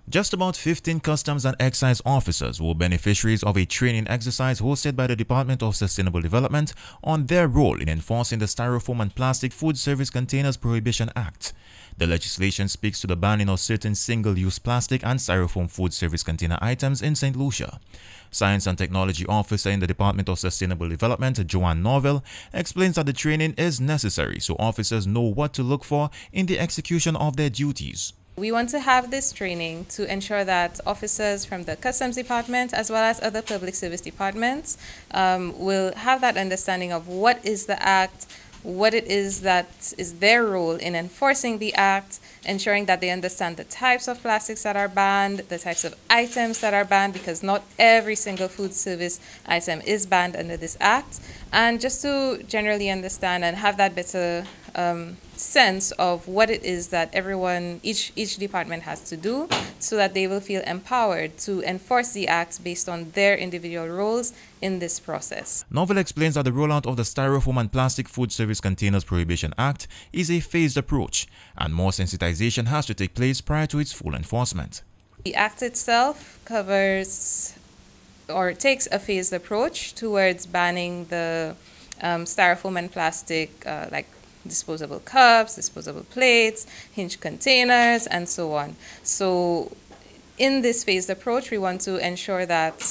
Just about 15 customs and excise officers were beneficiaries of a training exercise hosted by the Department of Sustainable Development on their role in enforcing the Styrofoam and Plastic Food Service Containers Prohibition Act. The legislation speaks to the banning of certain single-use plastic and styrofoam food service container items in St. Lucia. Science and Technology Officer in the Department of Sustainable Development, Joanne Norville, explains that the training is necessary so officers know what to look for in the execution of their duties. We want to have this training to ensure that officers from the Customs Department as well as other public service departments will have that understanding of what is the Act, what it is that is their role in enforcing the Act, ensuring that they understand the types of plastics that are banned, the types of items that are banned, because not every single food service item is banned under this Act, and just to generally understand and have that better sense of what it is that each department has to do, so that they will feel empowered to enforce the Act based on their individual roles in this process. Norville explains that the rollout of the Styrofoam and Plastic Food Service Containers Prohibition Act is a phased approach, and more sensitization has to take place prior to its full enforcement. The Act itself covers or takes a phased approach towards banning the styrofoam and plastic like disposable cups, disposable plates, hinged containers, and so on. So in this phased approach, we want to ensure that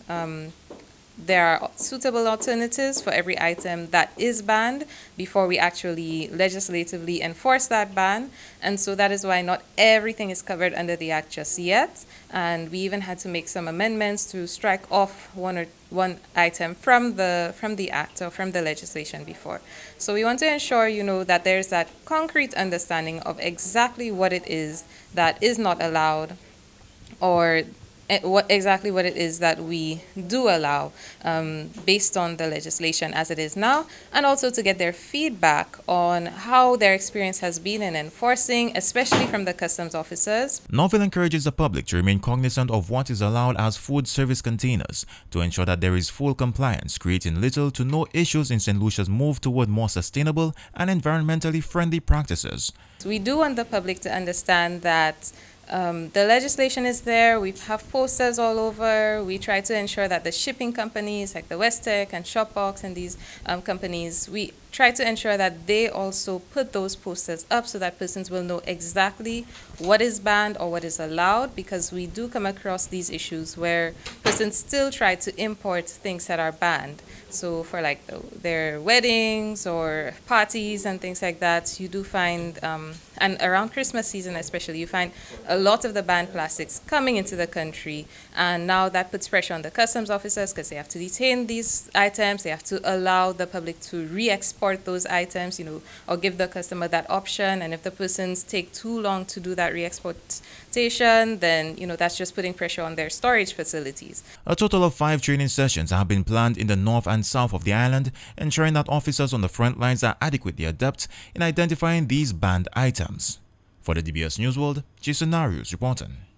there are suitable alternatives for every item that is banned before we actually legislatively enforce that ban. And so that is why not everything is covered under the Act just yet. And we even had to make some amendments to strike off one item from the Act or from the legislation before. So we want to ensure, that there's that concrete understanding of exactly what it is that is not allowed, or exactly what it is that we do allow based on the legislation as it is now, and also to get their feedback on how their experience has been in enforcing, especially from the customs officers. Norville encourages the public to remain cognizant of what is allowed as food service containers to ensure that there is full compliance, creating little to no issues in St. Lucia's move toward more sustainable and environmentally friendly practices. We do want the public to understand that the legislation is there. We have posters all over. We try to ensure that the shipping companies like the Westech and Shopbox and these companies, we try to ensure that they also put those posters up so that persons will know exactly what is banned or what is allowed, because we do come across these issues where persons still try to import things that are banned. So for like their weddings or parties and things like that, you do find, and around Christmas season especially, you find a lot of the banned plastics coming into the country. And now that puts pressure on the customs officers because they have to detain these items. They have to allow the public to re-export those items, or give the customer that option. And if the persons take too long to do that re-exportation, then, that's just putting pressure on their storage facilities. A total of 5 training sessions have been planned in the north and south of the island, ensuring that officers on the front lines are adequately adept in identifying these banned items. For the DBS Newsworld, Darius reporting.